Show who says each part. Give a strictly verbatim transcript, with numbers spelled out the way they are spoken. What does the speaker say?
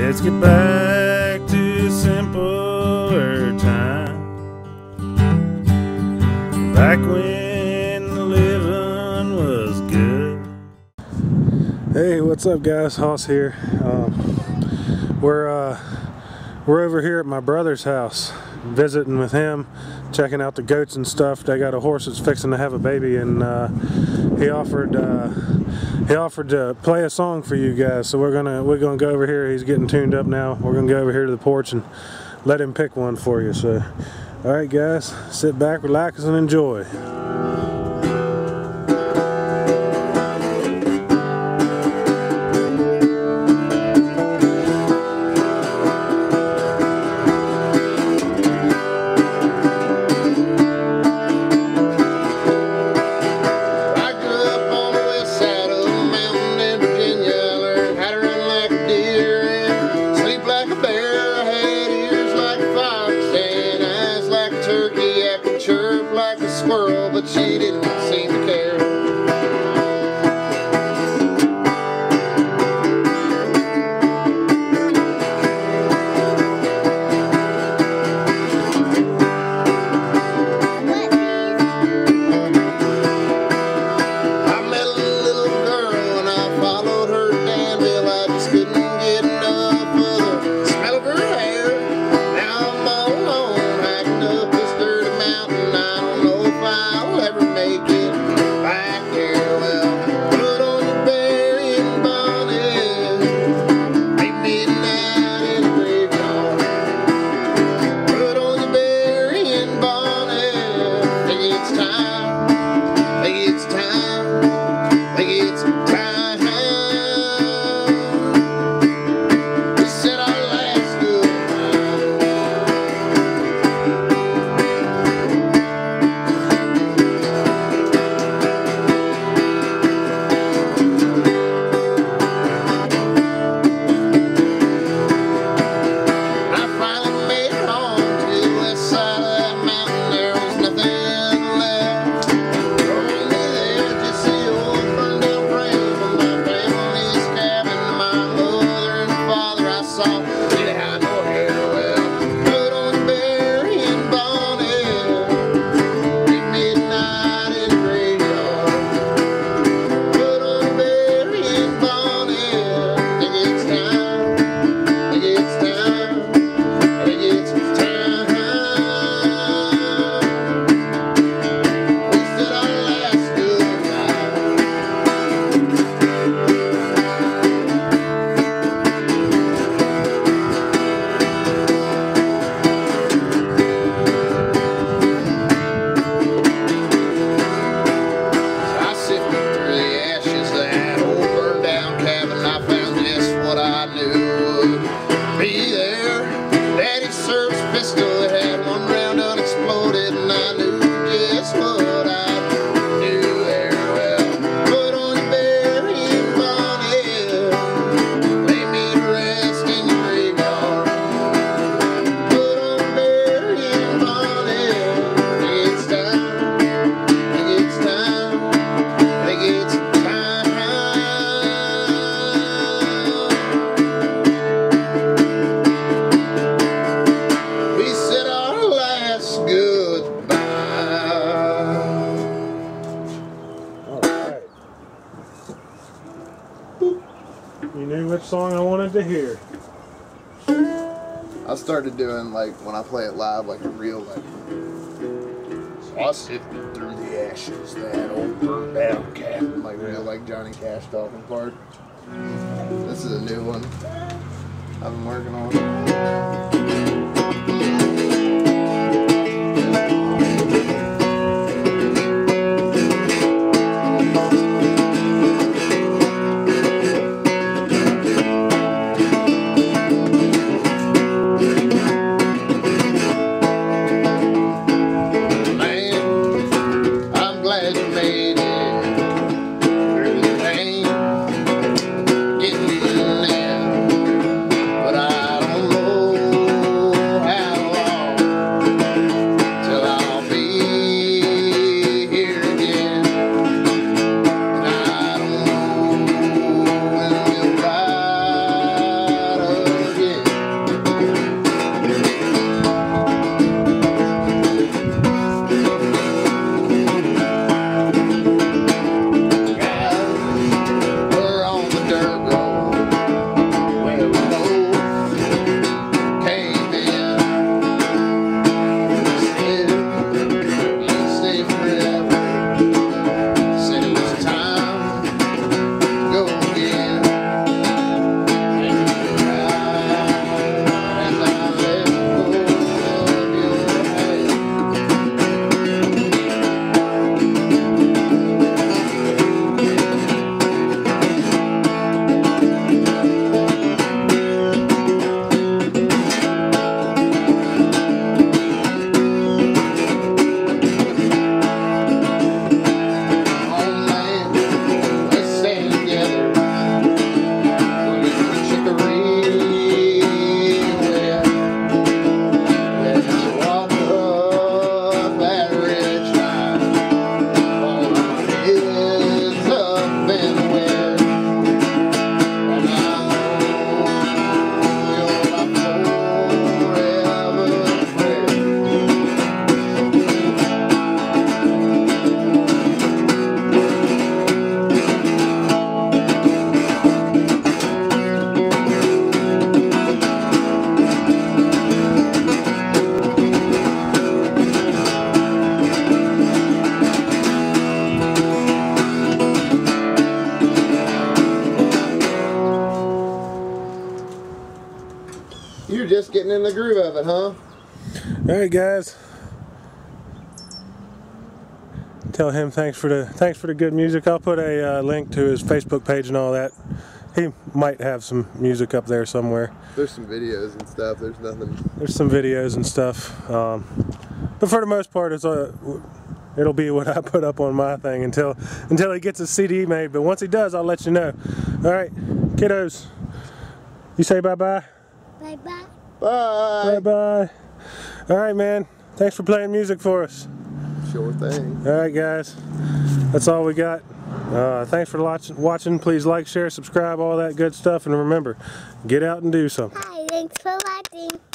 Speaker 1: Let's get back to simpler time, back when the living was good. Hey, what's up guys? Hoss here. Um, we're uh, we're over here at my brother's house, visiting with him, checking out the goats and stuff. They got a horse that's fixing to have a baby, and uh, he offered uh, he offered to play a song for you guys. So we're gonna we're gonna go over here. He's getting tuned up now. We're gonna go over here to the porch and let him pick one for you. So, all right, guys, sit back, relax, and enjoy.
Speaker 2: But she didn't seem to care. I met a little girl and I followed her down till I just couldn't get enough of the smell of her hair. Now I'm all alone, hacking up this dirty mountain. I don't know if I'll ever make it back there. Well, put on your burying bonnet, make midnight in the graveyard. Put on your burying bonnet, think it's time, think it's time, think it's time. We said our last goodbye. I finally made it home to the west side of that mountain. There was nothing left. Only there, just the old burned down frame of my family's cabin. My mother and father I saw didn't have no hair. Well, put on your burying bonnet, make midnight in the graveyard. Put on your burying bonnet, think it's time, think it's time, think it's time. We said our last goodbye. I sifted through the ashes of that old burned down cabin. I found just what I knew would be there. Daddy served his pistol, it had one round unexploded, and I knew just what I knew there. Well, put on your burying bonnet, lay me to rest in your graveyard. Put on your burying bonnet, think it's time, think it's time, think it's time. We said our last goodbye.
Speaker 1: All right. You knew which song I wanted to hear.
Speaker 2: I started doing like when I play it live, like a real like. So I sifted through the ashes, that old burned down cabin, like real like Johnny Cash talking part. This is a new one I've been working on. Man, I'm glad you made it through the pain, getting there. But I don't know how You're just getting in the groove of it, huh?
Speaker 1: Alright guys. Tell him thanks for the thanks for the good music. I'll put a uh, link to his Facebook page and all that. He might have some music up there somewhere.
Speaker 2: There's some videos and stuff. There's nothing.
Speaker 1: There's some videos and stuff. Um, but for the most part, it's a, it'll be what I put up on my thing until until he gets a C D made. But once he does, I'll let you know. All right, kiddos. You say bye-bye?
Speaker 2: Bye-bye. Bye.
Speaker 1: Bye-bye. All right, man. Thanks for playing music for us.
Speaker 2: Sure thing.
Speaker 1: All right, guys. That's all we got. Uh, thanks for watching. Please like, share, subscribe, all that good stuff. And remember, get out and do something.
Speaker 3: Hi, thanks for watching.